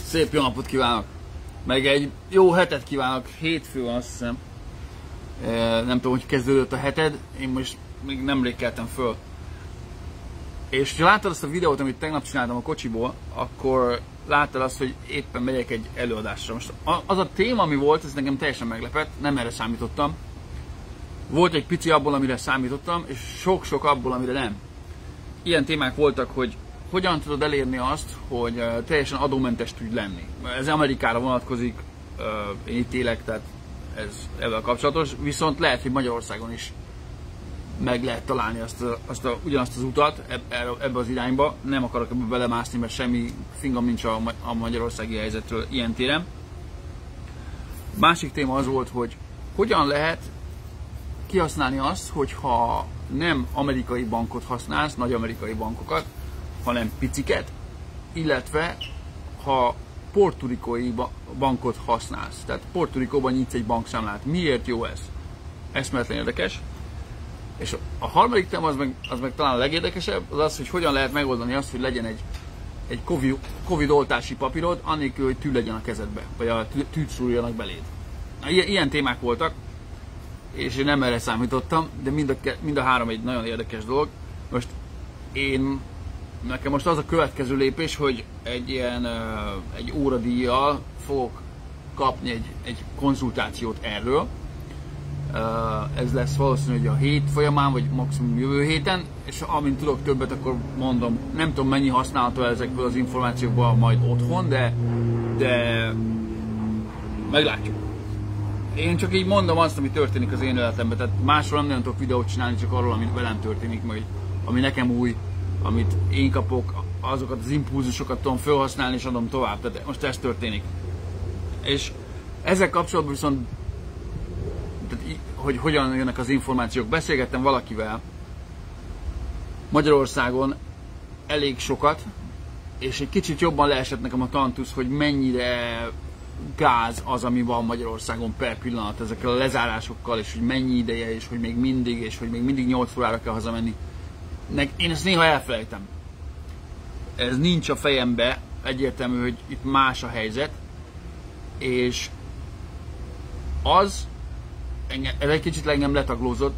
Szép jó napot kívánok! Meg egy jó hetet kívánok, hétfő van, azt hiszem. Nem tudom, hogy kezdődött a heted, én most még nemrég keltem föl. És ha láttad azt a videót, amit tegnap csináltam a kocsiból, akkor láttad azt, hogy éppen megyek egy előadásra. Most az a téma, ami volt, ez nekem teljesen meglepett, nem erre számítottam. Volt egy pici abból, amire számítottam, és sok-sok abból, amire nem. Ilyen témák voltak, hogy hogyan tudod elérni azt, hogy teljesen adómentes tudj lenni. Ez Amerikára vonatkozik, én itt élek, tehát ez ezzel kapcsolatos, viszont lehet, hogy Magyarországon is meg lehet találni ugyanazt az utat ebbe az irányba. Nem akarok ebbe belemászni, mert semmi fingam nincs a magyarországi helyzetről ilyen téren. Másik téma az volt, hogy hogyan lehet kihasználni azt, hogyha nem amerikai bankot használsz, nagy amerikai bankokat, hanem piciket, illetve ha portorikói bankot használsz. Tehát Portorikóban nyitsz egy bankszámlát. Miért jó ez? Eszméletlen érdekes. És a harmadik téma az meg talán a legérdekesebb, az az, hogy hogyan lehet megoldani azt, hogy legyen egy Covid oltási papírod, annélkül, hogy tű legyen a kezedbe, vagy a tűt szúrjanak beléd. Ilyen témák voltak, és én nem erre számítottam, de mind a három egy nagyon érdekes dolog. Most nekem most az a következő lépés, hogy egy óradíjjal fogok kapni egy konzultációt erről. Ez lesz valószínűleg a hét folyamán, vagy maximum jövő héten, és amint tudok többet, akkor mondom. Nem tudom, mennyi használható ezekből az információkból majd otthon, de meglátjuk. Én csak így mondom azt, ami történik az én életemben, tehát másról nem tudok videót csinálni, csak arról, ami velem történik, majd ami nekem új, amit én kapok, azokat az impulzusokat tudom felhasználni és adom tovább, tehát most ez történik. És ezzel kapcsolatban viszont, hogy hogyan jönnek az információk, beszélgettem valakivel Magyarországon elég sokat, és egy kicsit jobban leesett nekem a tantusz, hogy mennyire gáz az, ami van Magyarországon per pillanat ezekkel a lezárásokkal, és hogy mennyi ideje, és hogy még mindig 8 órára kell hazamenni. Én ezt néha elfelejtem. Ez nincs a fejembe, egyértelmű, hogy itt más a helyzet, és ez egy kicsit engem letaglózott.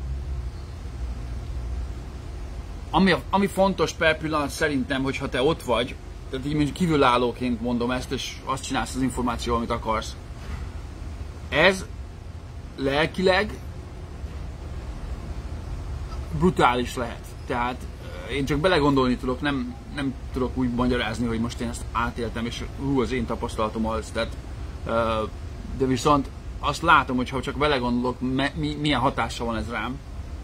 Ami fontos per pillanat szerintem, hogyha te ott vagy, tehát így mondjuk kívülállóként mondom ezt, és azt csinálsz az információval, amit akarsz. Ez lelkileg brutális lehet. Tehát én csak belegondolni tudok, nem tudok úgy magyarázni, hogy most én ezt átéltem, és az én tapasztalatom az. Tehát, de viszont azt látom, hogy ha csak belegondolok, milyen hatása van ez rám.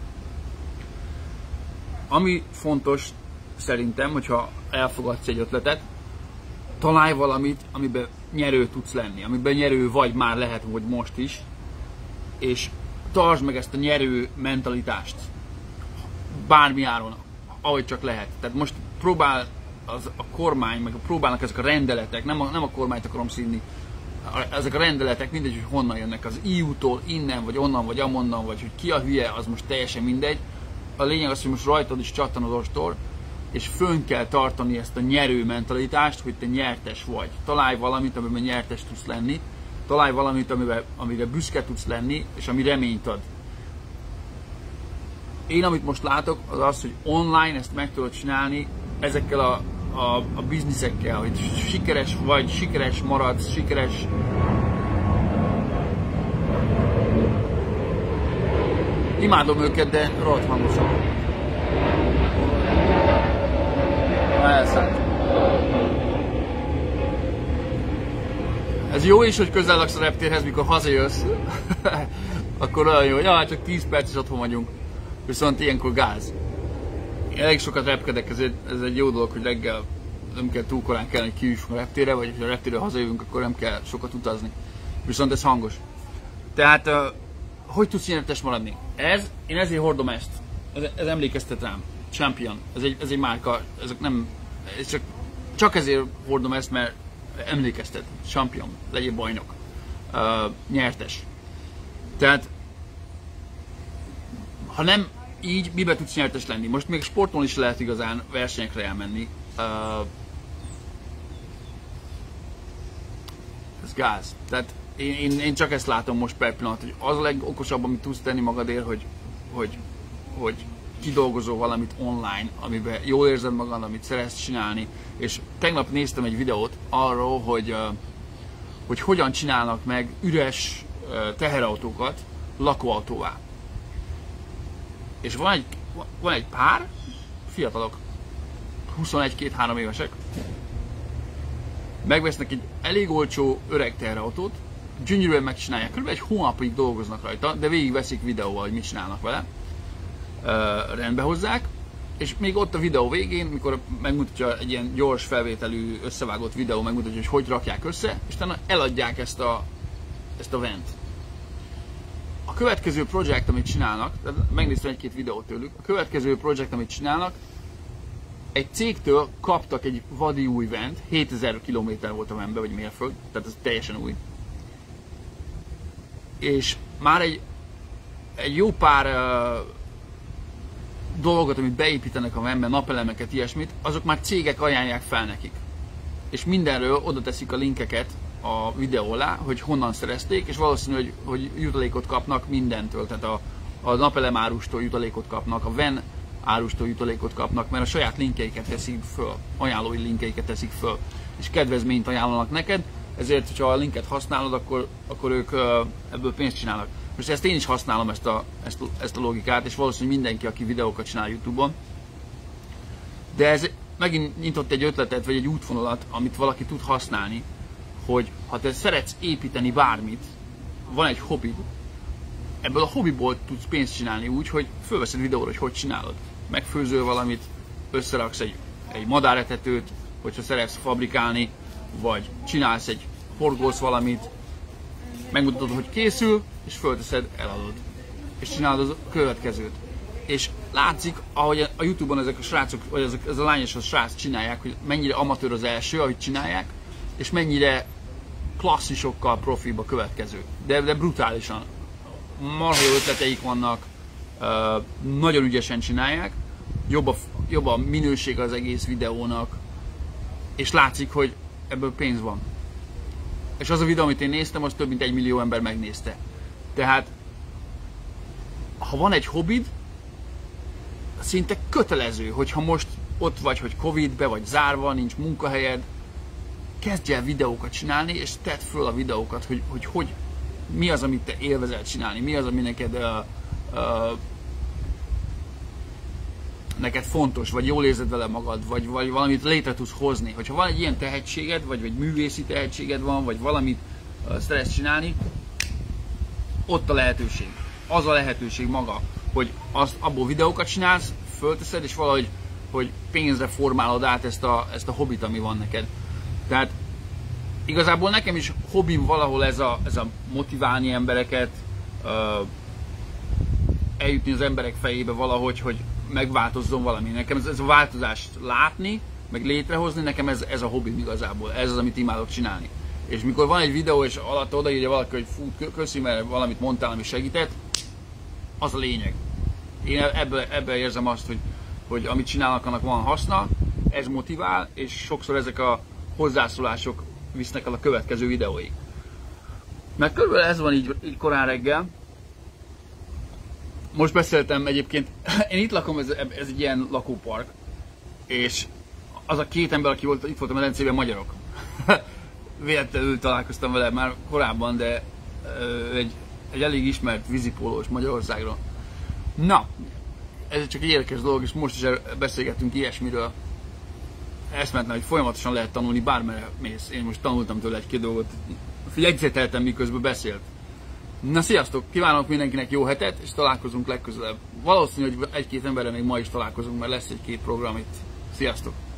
Ami fontos szerintem, hogyha elfogadsz egy ötletet, találj valamit, amiben nyerő tudsz lenni, amiben nyerő vagy már lehet, hogy most is, és tartsd meg ezt a nyerő mentalitást bármi áron, ahogy csak lehet. Tehát most próbál a kormány, meg próbálnak ezek a rendeletek, nem a kormányt akarom színi, ezek a rendeletek, mindegy, hogy honnan jönnek, az EU-tól, innen, vagy onnan, vagy amonnan, vagy hogy ki a hülye, az most teljesen mindegy. A lényeg az, hogy most rajtad is csattan az ostor, és fönn kell tartani ezt a nyerő mentalitást, hogy te nyertes vagy. Találj valamit, amiben nyertes tudsz lenni, találj valamit, amire büszke tudsz lenni, és ami reményt ad. Én, amit most látok, az az, hogy online ezt meg tudod csinálni ezekkel a bizniszekkel, hogy sikeres vagy, sikeres maradsz, sikeres. Imádom őket, de rohadt hangosan. Elszállt. Ez jó is, hogy közel laksz a reptérhez, mikor hazajössz. Akkor olyan jó, hogy csak 10 perc is otthon vagyunk. Viszont ilyenkor gáz. Én elég sokat repkedek, ez egy jó dolog, hogy reggel nem kell túl korán kelni, hogy kijussunk a reptérre, vagy ha a reptérre hazajövünk, akkor nem kell sokat utazni. Viszont ez hangos. Tehát, hogy tudsz nyertes maradni? Én ezért hordom ezt. Ez emlékeztet rám. Champion. Ez egy márka. Ez csak ezért hordom ezt, mert emlékeztet. Champion. Legyél bajnok. Nyertes. Tehát, ha nem így, miben tudsz nyertes lenni? Most még sporton is lehet igazán versenyekre elmenni. Ez gáz. Tehát én csak ezt látom most per pillanat, hogy az a legokosabb, amit tudsz tenni magadért, hogy kidolgozol valamit online, amiben jól érzed magad, amit szeretsz csinálni. És tegnap néztem egy videót arról, hogy hogyan csinálnak meg üres teherautókat lakóautóvá. És van egy pár, fiatalok, 21-2-3 évesek, megvesznek egy elég olcsó öreg teherautót, gyönyörűen megcsinálják, kb. Egy hónapig dolgoznak rajta, de végigveszik videóval, hogy mit csinálnak vele, rendbe hozzák, és még ott a videó végén, mikor megmutatja egy ilyen gyors felvételű, összevágott videó, megmutatja, hogy rakják össze, és utána eladják ezt a vent. A következő projekt, amit csinálnak, megnéztem egy-két videót tőlük, a következő projekt, amit csinálnak, egy cégtől kaptak egy vadi új vent, 7000 km volt a venbe, vagy mérföld, tehát ez teljesen új. És már egy jó pár dolgot, amit beépítenek a venbe, napelemeket, ilyesmit, azok már cégek ajánlják fel nekik. És mindenről oda teszik a linkeket a videó alá, hogy honnan szerezték, és valószínű, hogy jutalékot kapnak mindentől, tehát a napelem árustól jutalékot kapnak, a van árustól jutalékot kapnak, mert a saját linkjeiket teszik föl, ajánlói linkjeiket teszik föl, és kedvezményt ajánlanak neked, ezért, hogyha a linket használod, akkor ők ebből pénzt csinálnak. Most ezt én is használom, ezt a logikát, és valószínűleg mindenki, aki videókat csinál YouTube-on. De ez megint nyitott egy ötletet, vagy egy útvonalat, amit valaki tud használni, hogy ha te szeretsz építeni bármit, van egy hobbid, ebből a hobbiból tudsz pénzt csinálni úgy, hogy fölveszed videóra, hogy csinálod. Megfőzöl valamit, összeraksz egy madáretetőt, hogyha szeretsz fabrikálni, vagy csinálsz horgolsz valamit, megmutatod, hogy készül, és fölteszed, eladod. És csinálod a következőt. És látszik, ahogy a YouTube-on ezek a srácok, vagy ez a lány és a srác csinálják, hogy mennyire amatőr az első, ahogy csinálják, és mennyire klasszisokkal profibb a következő. De brutálisan. Marha jó ötleteik vannak, nagyon ügyesen csinálják, jobb a minőség az egész videónak, és látszik, hogy ebből pénz van. És az a videó, amit én néztem, az több mint 1 millió ember megnézte. Tehát, ha van egy hobbid, szinte kötelező, hogyha most ott vagy, hogy Covid-be vagy zárva, nincs munkahelyed, kezdj el videókat csinálni, és tedd föl a videókat, hogy mi az, amit te élvezel csinálni, mi az, ami neked fontos, vagy jól érzed vele magad, vagy valamit létre tudsz hozni. Hogyha van egy ilyen tehetséged, vagy művészi tehetséged van, vagy valamit szeretsz csinálni, ott a lehetőség. Az a lehetőség maga, hogy abból videókat csinálsz, fölteszed, és valahogy hogy pénzre formálod át ezt a hobbit, ami van neked. Tehát igazából nekem is hobbim valahol ez a motiválni embereket, eljutni az emberek fejébe valahogy, hogy megváltozzon valami. Nekem ez a változást látni, meg létrehozni, nekem ez a hobbim igazából. Ez az, amit imádok csinálni. És mikor van egy videó, és alatt odaírja valaki, hogy fú, köszi, mert valamit mondtál, ami segített, az a lényeg. Én ebben érzem azt, hogy amit csinálnak, annak van haszna, ez motivál, és sokszor ezek a hozzászólások visznek el a következő videóig. Mert körülbelül ez van így korán reggel. Most beszéltem egyébként, én itt lakom, ez egy ilyen lakópark, és az a két ember, aki itt volt a medencében, magyarok. Véletlenül találkoztam vele már korábban, de egy elég ismert vízipólós Magyarországról. Na, ez csak egy érdekes dolog, és most is beszélgettünk ilyesmiről. Eszméletlen, hogy folyamatosan lehet tanulni, bármerre mész. Én most tanultam tőle egy-két dolgot, jegyzeteltem, miközben beszélt. Na, sziasztok! Kívánok mindenkinek jó hetet, és találkozunk legközelebb. Valószínű, hogy egy-két emberrel még ma is találkozunk, mert lesz egy-két program itt. Sziasztok!